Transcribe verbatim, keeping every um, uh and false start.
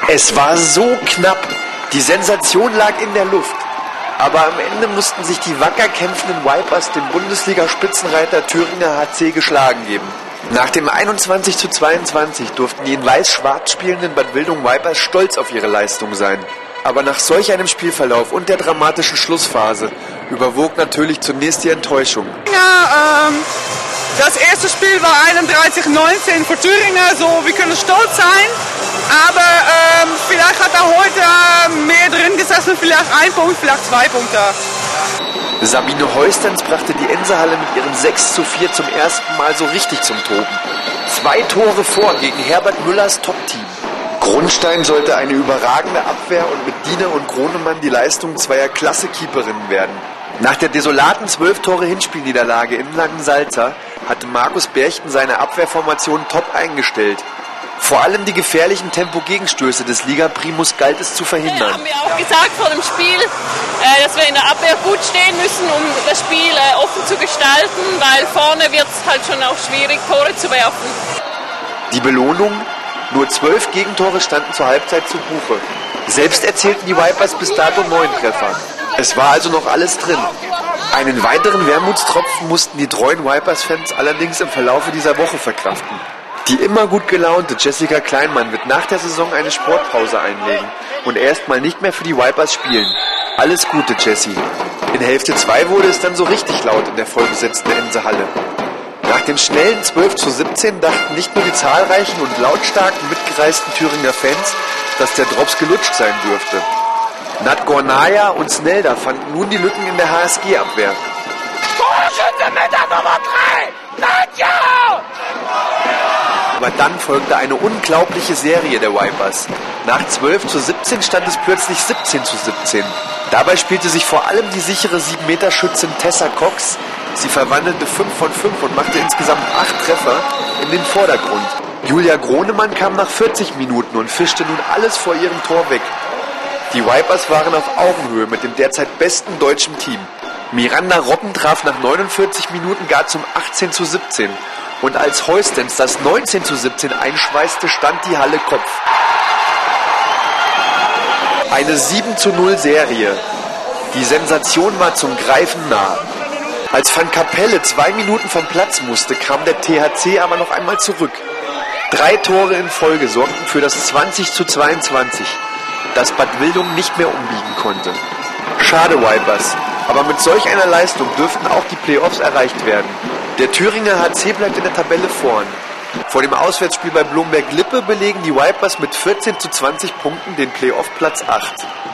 Es war so knapp. Die Sensation lag in der Luft. Aber am Ende mussten sich die wacker kämpfenden Vipers dem Bundesliga-Spitzenreiter Thüringer H C geschlagen geben. Nach dem einundzwanzig zu zweiundzwanzig durften die in weiß-schwarz spielenden Bad Wildung Vipers stolz auf ihre Leistung sein. Aber nach solch einem Spielverlauf und der dramatischen Schlussphase überwog natürlich zunächst die Enttäuschung. Ja, ähm, das erste Spiel war einunddreißig neunzehn für Thüringer, so wir können stolz sein. Aber ähm, vielleicht hat er heute mehr drin gesessen, vielleicht ein Punkt, vielleicht zwei Punkte. Sabine Heustens brachte die Ensehalle mit ihrem sechs zu vier zum ersten Mal so richtig zum Toben. Zwei Tore vor gegen Herbert Müllers Top-Team. Grundstein sollte eine überragende Abwehr und mit Diener und Gronemann die Leistung zweier Klasse-Keeperinnen werden. Nach der desolaten zwölf Tore Hinspielniederlage in Langensalza hatte Markus Berchten seine Abwehrformation top eingestellt. Vor allem die gefährlichen Tempo-Gegenstöße des Liga-Primus galt es zu verhindern. Ja, haben wir auch gesagt vor dem Spiel, äh, dass wir in der Abwehr gut stehen müssen, um das Spiel äh, offen zu gestalten, weil vorne wird es halt schon auch schwierig, Tore zu werfen. Die Belohnung? Nur zwölf Gegentore standen zur Halbzeit zu Buche. Selbst erzielten die Vipers bis dato neun Treffer. Es war also noch alles drin. Einen weiteren Wermutstropfen mussten die treuen Vipers-Fans allerdings im Verlaufe dieser Woche verkraften. Die immer gut gelaunte Jessica Kleinmann wird nach der Saison eine Sportpause einlegen und erstmal nicht mehr für die Vipers spielen. Alles Gute, Jessie. In Hälfte zwei wurde es dann so richtig laut in der vollbesetzten Ensehalle. Nach dem schnellen zwölf zu siebzehn dachten nicht nur die zahlreichen und lautstarken mitgereisten Thüringer Fans, dass der Drops gelutscht sein dürfte. Nat Gornaya und Snelda fanden nun die Lücken in der H S G-Abwehr. Torschütze mit der Nummer drei, Nadja! Aber dann folgte eine unglaubliche Serie der Vipers. Nach zwölf zu siebzehn stand es plötzlich siebzehn zu siebzehn. Dabei spielte sich vor allem die sichere sieben Meter Schützin Tessa Cox. Sie verwandelte fünf von fünf und machte insgesamt acht Treffer in den Vordergrund. Julia Gronemann kam nach vierzig Minuten und fischte nun alles vor ihrem Tor weg. Die Vipers waren auf Augenhöhe mit dem derzeit besten deutschen Team. Miranda Robben traf nach neunundvierzig Minuten gar zum achtzehn zu siebzehn. Und als Heustens das neunzehn zu siebzehn einschweißte, stand die Halle Kopf. Eine sieben zu null Serie. Die Sensation war zum Greifen nah. Als Van Kapelle zwei Minuten vom Platz musste, kam der T H C aber noch einmal zurück. Drei Tore in Folge sorgten für das zwanzig zu zweiundzwanzig, das Bad Wildung nicht mehr umbiegen konnte. Schade, Vipers, aber mit solch einer Leistung dürften auch die Playoffs erreicht werden. Der Thüringer H C bleibt in der Tabelle vorn. Vor dem Auswärtsspiel bei Blomberg-Lippe belegen die Vipers mit vierzehn zu zwanzig Punkten den Playoff-Platz acht.